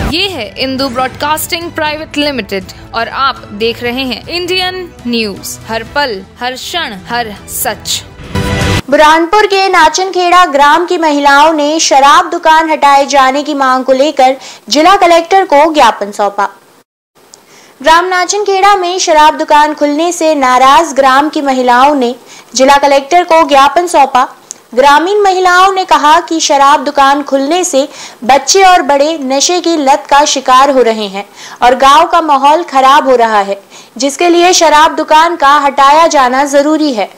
ये है Indu broadcasting private limited और आप देख रहे हैं इंडियन न्यूज, हर पल, हर क्षण, हर सच। बुरहानपुर के नाचनखेड़ा ग्राम की महिलाओं ने शराब दुकान हटाए जाने की मांग को लेकर जिला कलेक्टर को ज्ञापन सौंपा। ग्राम नाचनखेड़ा में शराब दुकान खुलने से नाराज ग्राम की महिलाओं ने जिला कलेक्टर को ज्ञापन सौंपा। ग्रामीण महिलाओं ने कहा कि शराब दुकान खुलने से बच्चे और बड़े नशे की लत का शिकार हो रहे हैं और गांव का माहौल खराब हो रहा है, जिसके लिए शराब दुकान का हटाया जाना जरूरी है।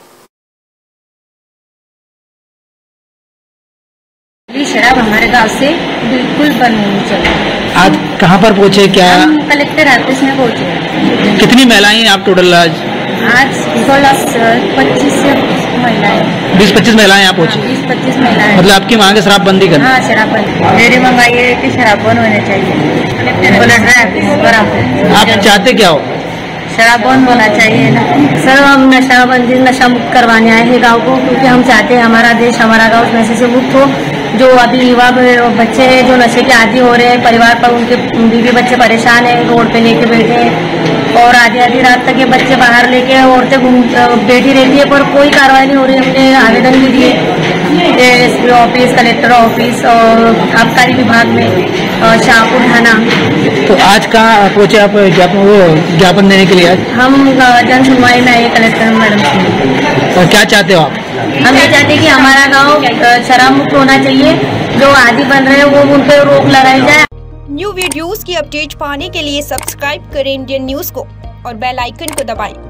शराब हमारे गांव से बिल्कुल बंद होनी चाहिए। आज कहाँ पर पहुँचे? क्या हम कलेक्टर ऑफिस में पहुँचे। कितनी महिलाएं आप टोटल? आज 25 महिलाएं। 20-25 महिलाएं यहाँ पहुँची? 20-25 महिलाएं। मतलब आपकी मांग है शराब बंदी करना? हाँ, शराब बंद। मेरी मंगाई है कि शराब बंद होना चाहिए। आप चाहते क्या हो? शराब बंद होना चाहिए ना सर। हम नशा मुक्त करवाने आए हैं गाँव को, क्योंकि हम चाहते हैं हमारा देश, हमारा गाँव नशे से मुक्त हो। जो अभी युवा बच्चे हैं जो नशे के आदी हो रहे हैं, परिवार पर उनके बीवी बच्चे परेशान हैं, रोड पे लेके बैठे हैं और आधी रात तक ये बच्चे बाहर लेके औरतें बैठी रहती है, पर कोई कार्रवाई नहीं हो रही। हमने आवेदन भी दिए एसपी ऑफिस, कलेक्टर ऑफिस और आबकारी विभाग में, शाहपुर थाना। तो आज कहाँ पहुँचे आप ज्ञापन देने के लिए? आज हम जन सुनवाई में आए कलेक्टर मैडम से। और क्या चाहते हो आप? हम ये चाहते हैं कि हमारा गांव शराब मुक्त होना चाहिए। जो आदी बन रहे हैं वो उन पर रोक लगाई जाए। न्यू वीडियोस की अपडेट पाने के लिए सब्सक्राइब करें इंडियन न्यूज को और बेल आइकन को दबाएं।